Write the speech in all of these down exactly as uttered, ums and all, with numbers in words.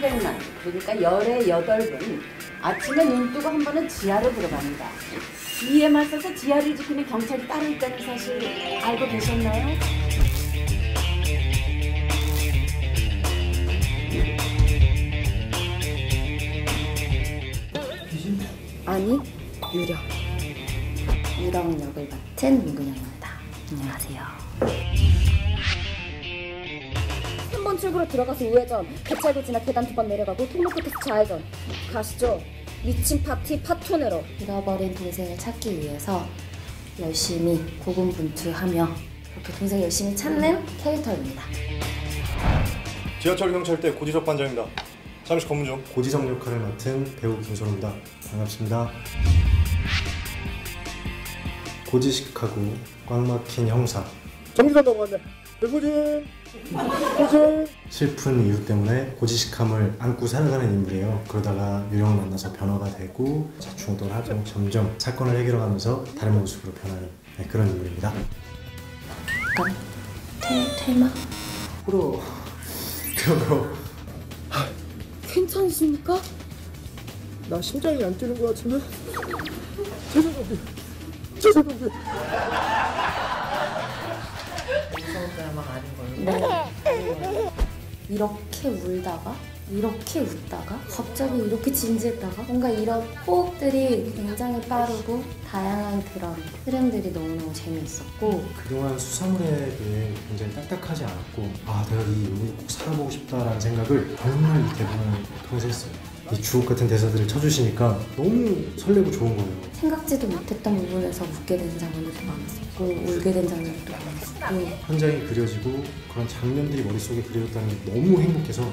삼백만, 그러니까 열에 여덟 분 아침에 눈 뜨고 한 번은 지하로 들어갑니다. 이에 맞서서 지하를 지키는 경찰이 따로 있다는 사실 알고 계셨나요? 아니, 유령. 유령 역을 맡은 문근영입니다. 안녕하세요. 한 번 출구로 들어가서 우회전, 개찰구 지나 계단 두 번 내려가고 통로 끝에서 좌회전. 가시죠. 미친 파티 파토네로. 잃어버린 동생을 찾기 위해서 열심히 고군분투하며 그렇게 동생 열심히 찾는 캐릭터입니다. 지하철 경찰대 고지석 반장입니다. 잠시 검문 중. 고지석 역할을 맡은 배우 김선호입니다. 반갑습니다. 고지식하고 꽉 막힌 형사. 정지선 넘어갔네. 배구진! 고진! 슬픈 이유 때문에 고지식함을 안고 살아가는 인물이에요. 그러다가 유령을 만나서 변화가 되고 자충우동을 하고 점점 사건을 해결하면서 다른 모습으로 변하는 네, 그런 인물입니다. 약간 테, 테마? 그럼 그럼 괜찮으십니까? 나 심장이 안 뛰는 것 같은데? 죄송합니다. 죄송합니다. 네. 이렇게 울다가 이렇게 웃다가 갑자기 이렇게 진지했다가 뭔가 이런 호흡들이 굉장히 빠르고 다양한 그런 흐름들이 너무너무 재미있었고 그동안 수사물에 대해 굉장히 딱딱하지 않았고 아 내가 이 인물을 꼭 살아보고 싶다라는 생각을 정말 이 대본을 통해서 했어요. 이 주옥 같은 대사들을 쳐주시니까 너무 설레고 좋은 거예요. 생각지도 못했던 부분에서 웃게 된 장면도 많았었고 울게 된 장면도 많았었고 현장이 그려지고 그런 장면들이 머릿속에 그려졌다는 게 너무 행복해서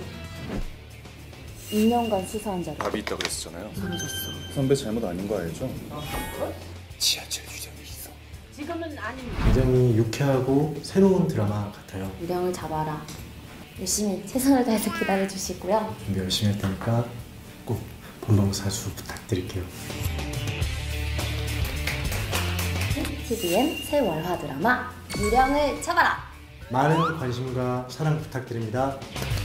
이 년간 수사한 자료 답이 있다고 그랬었잖아요. 사라졌어. 선배 잘못 아닌 거 알죠? 지하철 유령이 있어. 지금은 아닙니다. 굉장히 유쾌하고 새로운 드라마 같아요. 유령을 잡아라. 열심히 최선을 다해서 기다려주시고요. 준비 열심히 할 테니까 꼭 본방사수 부탁드릴게요. 티비엔 새 월화 드라마 유령을 잡아라. 많은 관심과 사랑 부탁드립니다.